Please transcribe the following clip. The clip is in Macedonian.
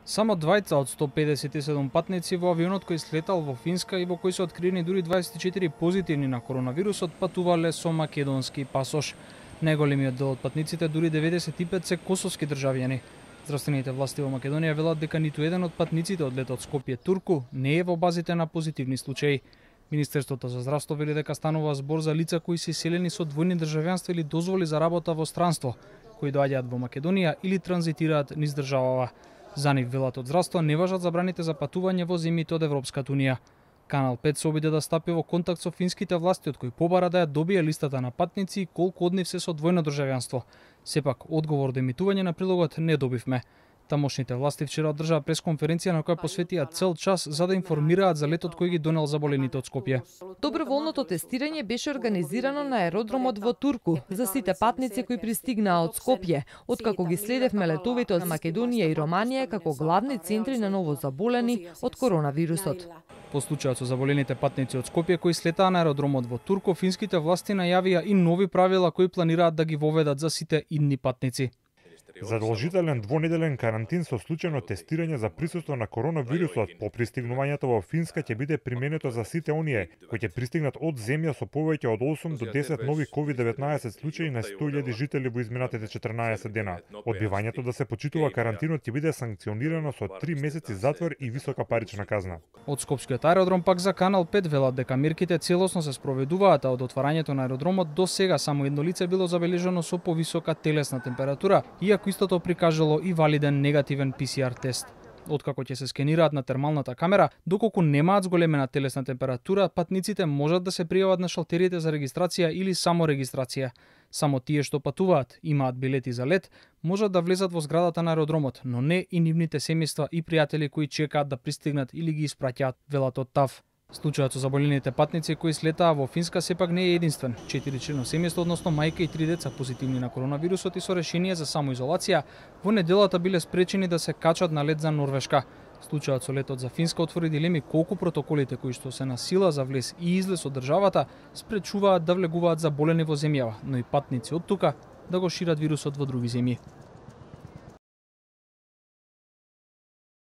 Само двајца од 157 патници во авионот кој слетал во Финска и во кој се откриени дури 24 позитивни на коронавирусот патувале со македонски пасош. Најголемиот дел од патниците, дури 95, се косовски државјани. Здравствените власти во Македонија велат дека ниту еден од патниците од летот Скопје-Турку не е во базите на позитивни случаи. Министерството за здравство вели дека станува збор за лица кои се иселени со двојни државјанства или дозволи за работа во странство, кои доаѓаат во Македонија или транзитираат низ државава. За нив, велат од здравство, не важат забраните за патување во земјите од Европската унија. Канал 5 се обиде да стапи во контакт со финските власти, од кои побара да ја добие листата на патници и колку од нив се со двојно државјанство. Сепак, одговор до емитување на прилогот не добивме. Тамошните власти вчера одржаа пресконференција на која посветија цел час за да информираат за летот кој ги донел заболените од Скопје. Доброволното тестирање беше организирано на аеродромот во Турку за сите патници кои пристигнаа од Скопје, откако ги следевме летовите од Македонија и Романија како главни центри на новозаболени од коронавирусот. По случајот со заболените патници од Скопје кои слетаа на аеродромот во Турку, финските власти најавија и нови правила кои планираат да ги воведат за сите идни патници. Задолжителен двонеделен карантин со случајно тестирање за присуство на коронавирусот по пристигнувањето во Финска ќе биде применето за сите оние кои ќе пристигнат од земја со повеќе од 8 до 10 нови COVID-19 случаи на 100.000 жители во изминатите 14 дена. Одбивањето да се почитува карантинот ќе биде санкционирано со 3 месеци затвор и висока парична казна. Од Скопскиот аеродром пак за Канал 5 велат дека мерките целосно се спроведуваат, а од отварањето на аеродромот до сега само едно лице било забележано со повисока телесна температура, иако истото прикажало и валиден негативен PCR тест. Откако ќе се скенираат на термалната камера, доколку немаат зголемена телесна температура, патниците можат да се пријават на шалтерите за регистрација или само регистрација. Само тие што патуваат, имаат билети за лет, можат да влезат во зградата на аеродромот, но не и нивните семејства и пријатели кои чекаат да пристигнат или ги испраќаат, велат од ТАВ. Случајот со заболените патници кои слетаа во Финска сепак не е единствен. 4-члено семејство, односно мајка и 3 деца позитивни на коронавирусот и со решение за самоизолација, во неделата биле спречени да се качат на лет за Норвешка. Случајот со летот за Финска отвори дилеми колку протоколите кои што се на сила за влез и излез од државата спречуваат да влегуваат заболени во земјава, но и патници од тука да го шират вирусот во други земји.